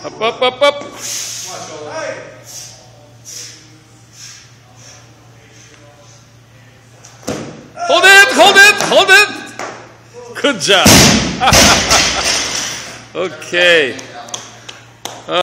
Up, up, up, up. Hold it, hold it, hold it. Good job. Okay.